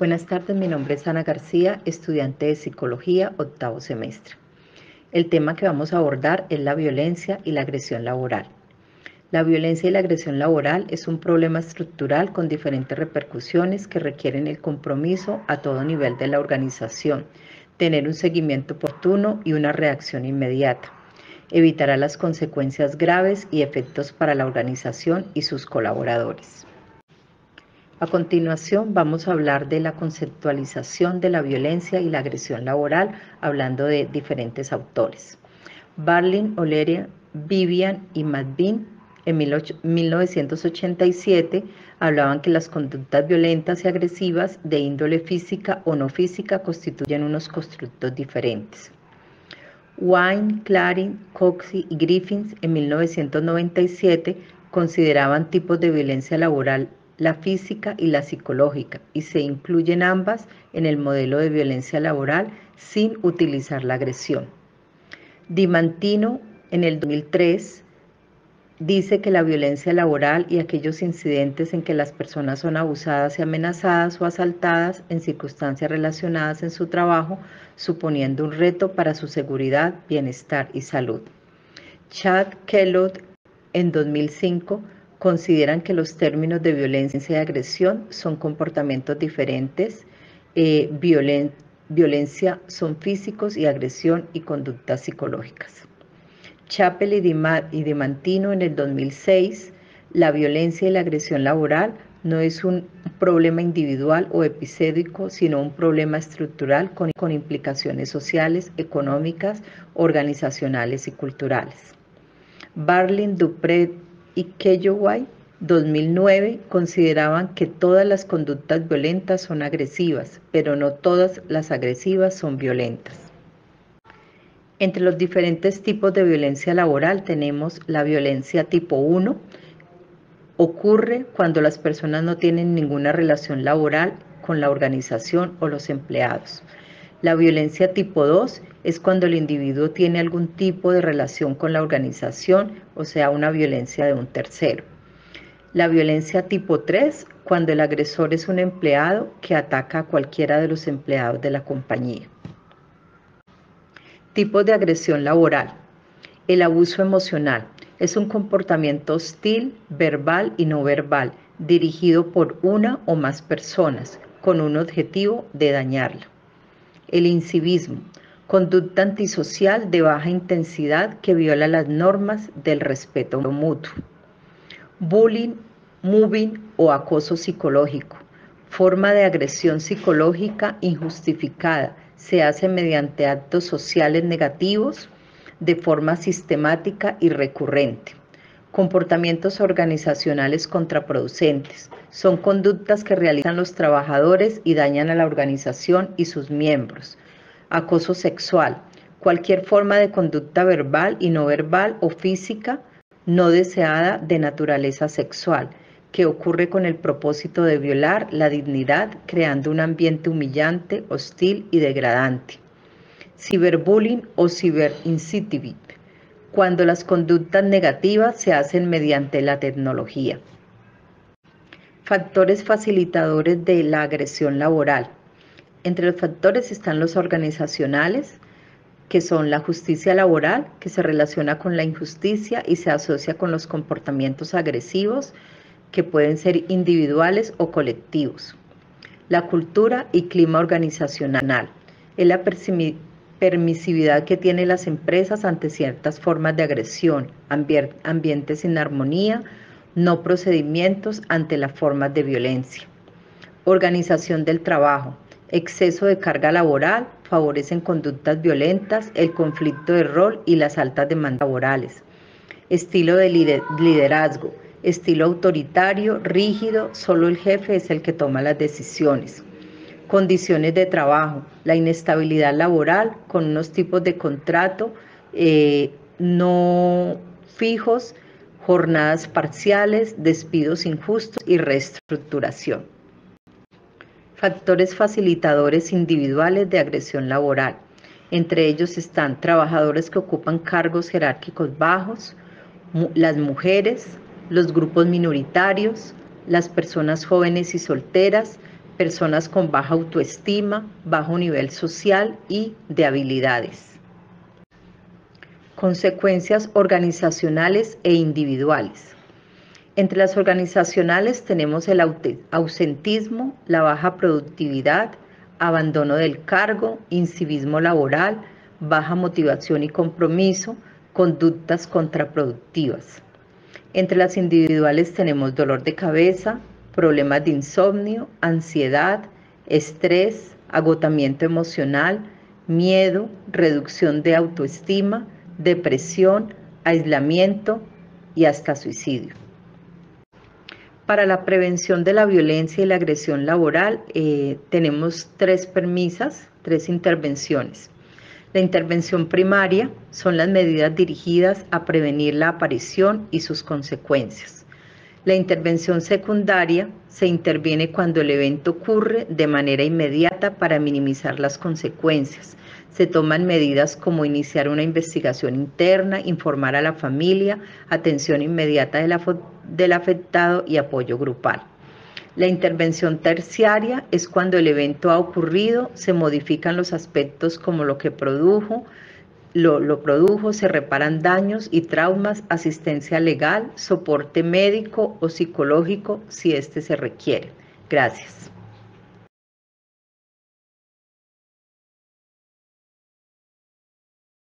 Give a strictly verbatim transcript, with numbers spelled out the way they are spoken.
Buenas tardes, mi nombre es Ana García, estudiante de Psicología, octavo semestre. El tema que vamos a abordar es la violencia y la agresión laboral. La violencia y la agresión laboral es un problema estructural con diferentes repercusiones que requieren el compromiso a todo nivel de la organización, tener un seguimiento oportuno y una reacción inmediata. Evitará las consecuencias graves y efectos para la organización y sus colaboradores. A continuación vamos a hablar de la conceptualización de la violencia y la agresión laboral, hablando de diferentes autores. Barlin, O'Leary, Vivian y Madvin en mil novecientos ochenta y siete hablaban que las conductas violentas y agresivas de índole física o no física constituyen unos constructos diferentes. Wine, Clarin, Coxey y Griffiths en mil novecientos noventa y siete consideraban tipos de violencia laboral la física y la psicológica, y se incluyen ambas en el modelo de violencia laboral sin utilizar la agresión. Di Mantino, en el dos mil tres, dice que la violencia laboral y aquellos incidentes en que las personas son abusadas y amenazadas o asaltadas en circunstancias relacionadas en su trabajo, suponiendo un reto para su seguridad, bienestar y salud. Chad Kellogg, en dos mil cinco, consideran que los términos de violencia y agresión son comportamientos diferentes. Eh, violen, violencia son físicos y agresión y conductas psicológicas. Chappell y Di Mantino en el dos mil seis, la violencia y la agresión laboral no es un problema individual o episódico, sino un problema estructural con, con implicaciones sociales, económicas, organizacionales y culturales. Barlin, Dupré y Kellogg, dos mil nueve, consideraban que todas las conductas violentas son agresivas, pero no todas las agresivas son violentas. Entre los diferentes tipos de violencia laboral tenemos la violencia tipo uno. Ocurre cuando las personas no tienen ninguna relación laboral con la organización o los empleados. La violencia tipo dos es cuando el individuo tiene algún tipo de relación con la organización, o sea, una violencia de un tercero. La violencia tipo tres, cuando el agresor es un empleado que ataca a cualquiera de los empleados de la compañía. Tipos de agresión laboral. El abuso emocional es un comportamiento hostil, verbal y no verbal, dirigido por una o más personas, con un objetivo de dañarla. El incivismo, conducta antisocial de baja intensidad que viola las normas del respeto mutuo. Bullying, mobbing o acoso psicológico, forma de agresión psicológica injustificada, se hace mediante actos sociales negativos de forma sistemática y recurrente. Comportamientos organizacionales contraproducentes. Son conductas que realizan los trabajadores y dañan a la organización y sus miembros. Acoso sexual. Cualquier forma de conducta verbal y no verbal o física no deseada de naturaleza sexual, que ocurre con el propósito de violar la dignidad, creando un ambiente humillante, hostil y degradante. Ciberbullying o ciberincivismo, cuando las conductas negativas se hacen mediante la tecnología. Factores facilitadores de la agresión laboral. Entre los factores están los organizacionales, que son la justicia laboral, que se relaciona con la injusticia y se asocia con los comportamientos agresivos, que pueden ser individuales o colectivos. La cultura y clima organizacional es la permisividad que tienen las empresas ante ciertas formas de agresión, ambientes sin armonía, no procedimientos ante las formas de violencia. Organización del trabajo, exceso de carga laboral, favorecen conductas violentas, el conflicto de rol y las altas demandas laborales. Estilo de liderazgo, estilo autoritario, rígido, solo el jefe es el que toma las decisiones. Condiciones de trabajo, la inestabilidad laboral con unos tipos de contrato eh, no fijos, jornadas parciales, despidos injustos y reestructuración. Factores facilitadores individuales de agresión laboral. Entre ellos están trabajadores que ocupan cargos jerárquicos bajos, las mujeres, los grupos minoritarios, las personas jóvenes y solteras, personas con baja autoestima, bajo nivel social y de habilidades. Consecuencias organizacionales e individuales. Entre las organizacionales tenemos el ausentismo, la baja productividad, abandono del cargo, incivismo laboral, baja motivación y compromiso, conductas contraproductivas. Entre las individuales tenemos dolor de cabeza, problemas de insomnio, ansiedad, estrés, agotamiento emocional, miedo, reducción de autoestima, depresión, aislamiento y hasta suicidio. Para la prevención de la violencia y la agresión laboral eh, tenemos tres premisas, tres intervenciones. La intervención primaria son las medidas dirigidas a prevenir la aparición y sus consecuencias. La intervención secundaria se interviene cuando el evento ocurre de manera inmediata para minimizar las consecuencias. Se toman medidas como iniciar una investigación interna, informar a la familia, atención inmediata de la, del afectado y apoyo grupal. La intervención terciaria es cuando el evento ha ocurrido, se modifican los aspectos como lo que produjo, Lo, lo produjo, se reparan daños y traumas, asistencia legal, soporte médico o psicológico si este se requiere. Gracias.